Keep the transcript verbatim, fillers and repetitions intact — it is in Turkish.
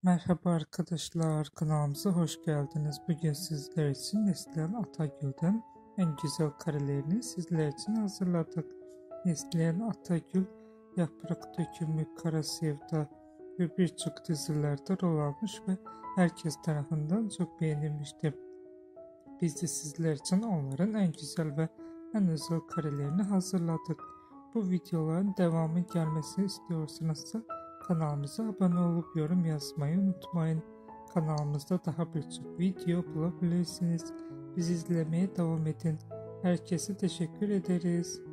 Merhaba arkadaşlar, kanalımıza hoş geldiniz. Bugün sizler için Neslihan Atagül'den en güzel karelerini sizler için hazırladık. Neslihan Atagül, Yaprak Dökümü, Kara Sevda ve birçok dizilerde rol almış ve herkes tarafından çok beğenilmişti. Biz de sizler için onların en güzel ve en özel karelerini hazırladık. Bu videoların devamı gelmesini istiyorsanız da kanalımıza abone olup yorum yazmayı unutmayın. Kanalımızda daha birçok video bulabilirsiniz. Bizi izlemeye devam edin. Herkese teşekkür ederiz.